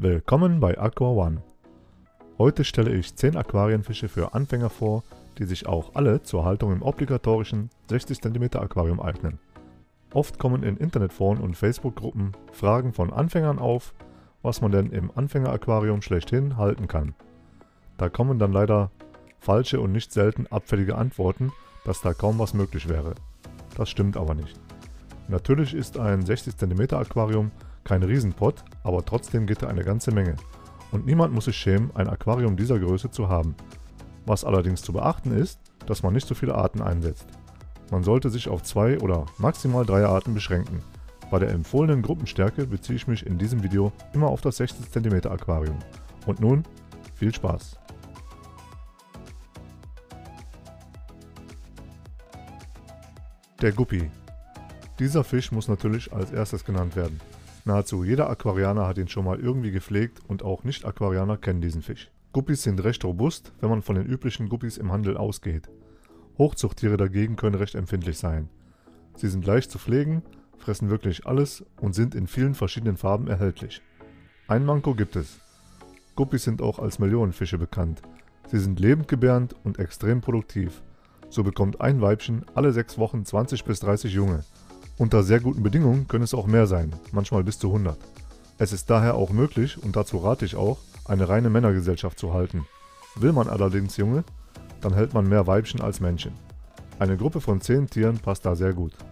Willkommen bei Aqua One. Heute stelle ich 10 Aquarienfische für Anfänger vor, die sich auch alle zur Haltung im obligatorischen 60 cm Aquarium eignen. Oft kommen in Internetforen und Facebook-Gruppen Fragen von Anfängern auf, was man denn im Anfängeraquarium schlechthin halten kann. Da kommen dann leider falsche und nicht selten abfällige Antworten, dass da kaum was möglich wäre. Das stimmt aber nicht. Natürlich ist ein 60 cm Aquarium kein Riesenpott, aber trotzdem geht da eine ganze Menge. Und niemand muss sich schämen, ein Aquarium dieser Größe zu haben. Was allerdings zu beachten ist, dass man nicht so viele Arten einsetzt. Man sollte sich auf 2 oder maximal 3 Arten beschränken. Bei der empfohlenen Gruppenstärke beziehe ich mich in diesem Video immer auf das 60 cm Aquarium. Und nun, viel Spaß! Der Guppi. Dieser Fisch muss natürlich als erstes genannt werden. Nahezu jeder Aquarianer hat ihn schon mal irgendwie gepflegt und auch Nicht-Aquarianer kennen diesen Fisch. Guppis sind recht robust, wenn man von den üblichen Guppis im Handel ausgeht. Hochzuchttiere dagegen können recht empfindlich sein. Sie sind leicht zu pflegen, fressen wirklich alles und sind in vielen verschiedenen Farben erhältlich. Ein Manko gibt es. Guppis sind auch als Millionenfische bekannt. Sie sind lebendgebärend und extrem produktiv. So bekommt ein Weibchen alle 6 Wochen 20 bis 30 Junge. Unter sehr guten Bedingungen können es auch mehr sein, manchmal bis zu 100. Es ist daher auch möglich, und dazu rate ich auch, eine reine Männergesellschaft zu halten. Will man allerdings Junge, dann hält man mehr Weibchen als Männchen. Eine Gruppe von 10 Tieren passt da sehr gut.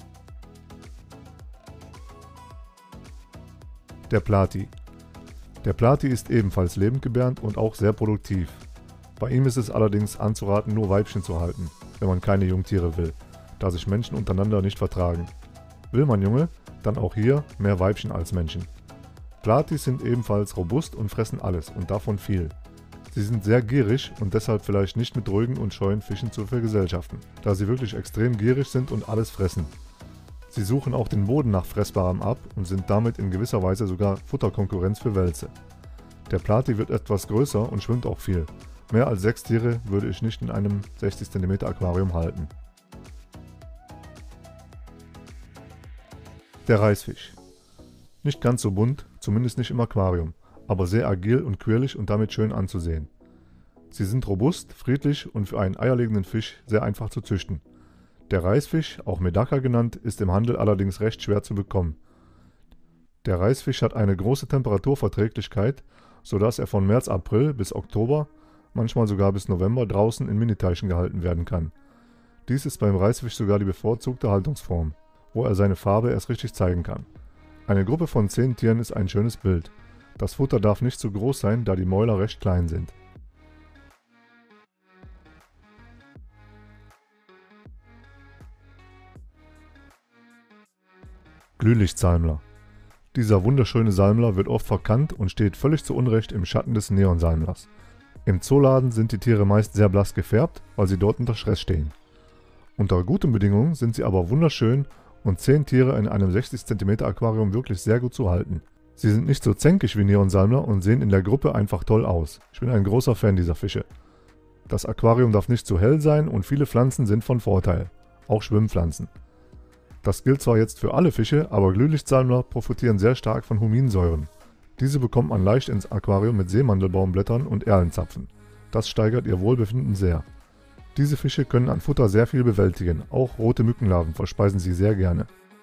Der Plati. Der Plati ist ebenfalls lebendgebärend und auch sehr produktiv. Bei ihm ist es allerdings anzuraten, nur Weibchen zu halten, wenn man keine Jungtiere will, da sich Menschen untereinander nicht vertragen. Will man Junge, dann auch hier mehr Weibchen als Männchen. Platis sind ebenfalls robust und fressen alles und davon viel. Sie sind sehr gierig und deshalb vielleicht nicht mit ruhigen und scheuen Fischen zu vergesellschaften, da sie wirklich extrem gierig sind und alles fressen. Sie suchen auch den Boden nach Fressbarem ab und sind damit in gewisser Weise sogar Futterkonkurrenz für Welse. Der Plati wird etwas größer und schwimmt auch viel. Mehr als 6 Tiere würde ich nicht in einem 60 cm Aquarium halten. Der Reißfisch. Nicht ganz so bunt, zumindest nicht im Aquarium, aber sehr agil und quirlig und damit schön anzusehen. Sie sind robust, friedlich und für einen eierlegenden Fisch sehr einfach zu züchten. Der Reißfisch, auch Medaka genannt, ist im Handel allerdings recht schwer zu bekommen. Der Reißfisch hat eine große Temperaturverträglichkeit, sodass er von März-April bis Oktober, manchmal sogar bis November draußen in Miniteichen gehalten werden kann. Dies ist beim Reißfisch sogar die bevorzugte Haltungsform, wo er seine Farbe erst richtig zeigen kann. Eine Gruppe von 10 Tieren ist ein schönes Bild. Das Futter darf nicht zu groß sein, da die Mäuler recht klein sind. Glühlichtsalmler. Dieser wunderschöne Salmler wird oft verkannt und steht völlig zu Unrecht im Schatten des Neonsalmlers. Im Zooladen sind die Tiere meist sehr blass gefärbt, weil sie dort unter Stress stehen. Unter guten Bedingungen sind sie aber wunderschön und 10 Tiere in einem 60 cm Aquarium wirklich sehr gut zu halten. Sie sind nicht so zänkig wie Neonsalmler und sehen in der Gruppe einfach toll aus. Ich bin ein großer Fan dieser Fische. Das Aquarium darf nicht zu hell sein und viele Pflanzen sind von Vorteil, auch Schwimmpflanzen. Das gilt zwar jetzt für alle Fische, aber Glühlichtsalmler profitieren sehr stark von Huminsäuren. Diese bekommt man leicht ins Aquarium mit Seemandelbaumblättern und Erlenzapfen. Das steigert ihr Wohlbefinden sehr. Diese Fische können an Futter sehr viel bewältigen, auch rote Mückenlarven verspeisen sie sehr gerne.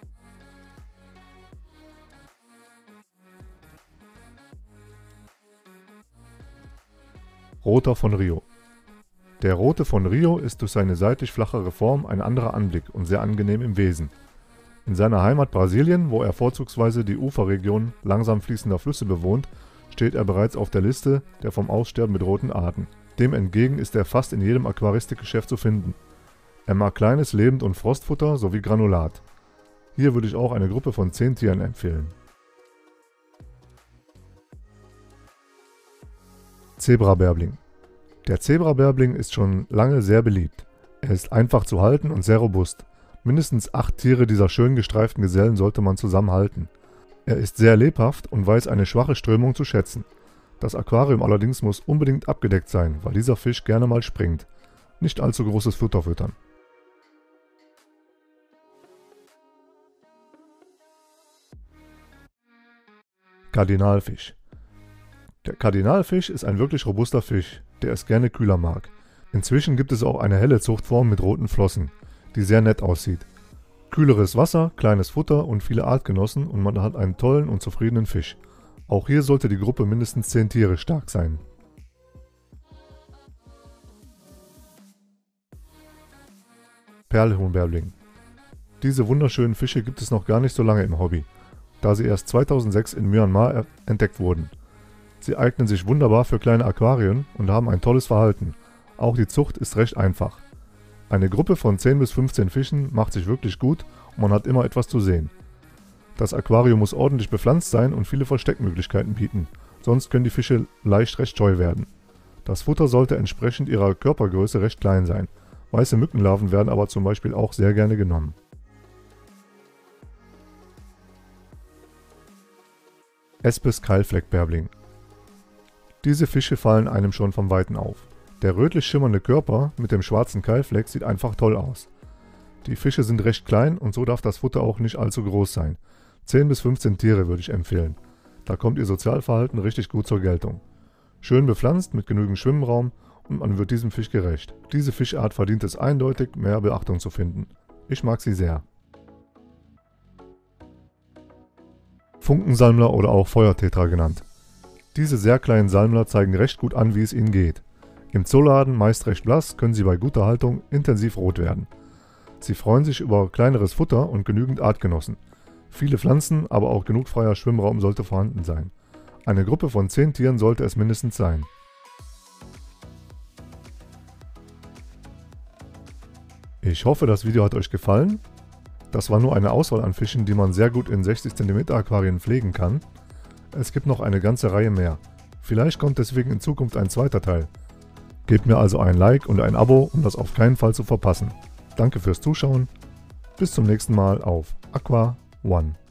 Roter von Rio. Der Rote von Rio ist durch seine seitlich flachere Form ein anderer Anblick und sehr angenehm im Wesen. In seiner Heimat Brasilien, wo er vorzugsweise die Uferregionen langsam fließender Flüsse bewohnt, steht er bereits auf der Liste der vom Aussterben bedrohten Arten. Dem entgegen ist er fast in jedem Aquaristikgeschäft zu finden. Er mag kleines Lebend- und Frostfutter sowie Granulat. Hier würde ich auch eine Gruppe von 10 Tieren empfehlen. Zebrabärbling. Der Zebrabärbling ist schon lange sehr beliebt. Er ist einfach zu halten und sehr robust. Mindestens 8 Tiere dieser schön gestreiften Gesellen sollte man zusammenhalten. Er ist sehr lebhaft und weiß eine schwache Strömung zu schätzen. Das Aquarium allerdings muss unbedingt abgedeckt sein, weil dieser Fisch gerne mal springt. Nicht allzu großes Futter füttern. Kardinalfisch. Der Kardinalfisch ist ein wirklich robuster Fisch, der es gerne kühler mag. Inzwischen gibt es auch eine helle Zuchtform mit roten Flossen, die sehr nett aussieht. Kühleres Wasser, kleines Futter und viele Artgenossen und man hat einen tollen und zufriedenen Fisch. Auch hier sollte die Gruppe mindestens 10 Tiere stark sein. Perlhuhnbärbling. Diese wunderschönen Fische gibt es noch gar nicht so lange im Hobby, da sie erst 2006 in Myanmar entdeckt wurden. Sie eignen sich wunderbar für kleine Aquarien und haben ein tolles Verhalten. Auch die Zucht ist recht einfach. Eine Gruppe von 10 bis 15 Fischen macht sich wirklich gut und man hat immer etwas zu sehen. Das Aquarium muss ordentlich bepflanzt sein und viele Versteckmöglichkeiten bieten, sonst können die Fische leicht recht scheu werden. Das Futter sollte entsprechend ihrer Körpergröße recht klein sein. Weiße Mückenlarven werden aber zum Beispiel auch sehr gerne genommen. Espes-Keilfleckbärbling. Diese Fische fallen einem schon vom Weiten auf. Der rötlich schimmernde Körper mit dem schwarzen Keilfleck sieht einfach toll aus. Die Fische sind recht klein und so darf das Futter auch nicht allzu groß sein. 10 bis 15 Tiere würde ich empfehlen. Da kommt ihr Sozialverhalten richtig gut zur Geltung. Schön bepflanzt mit genügend Schwimmraum und man wird diesem Fisch gerecht. Diese Fischart verdient es eindeutig, mehr Beachtung zu finden. Ich mag sie sehr. Funkensalmler oder auch Feuertetra genannt. Diese sehr kleinen Salmler zeigen recht gut an, wie es ihnen geht. Im Zooladen, meist recht blass, können sie bei guter Haltung intensiv rot werden. Sie freuen sich über kleineres Futter und genügend Artgenossen. Viele Pflanzen, aber auch genug freier Schwimmraum sollte vorhanden sein. Eine Gruppe von 10 Tieren sollte es mindestens sein. Ich hoffe, das Video hat euch gefallen. Das war nur eine Auswahl an Fischen, die man sehr gut in 60 cm Aquarien pflegen kann. Es gibt noch eine ganze Reihe mehr. Vielleicht kommt deswegen in Zukunft ein zweiter Teil. Gebt mir also ein Like und ein Abo, um das auf keinen Fall zu verpassen. Danke fürs Zuschauen. Bis zum nächsten Mal auf Aqua One.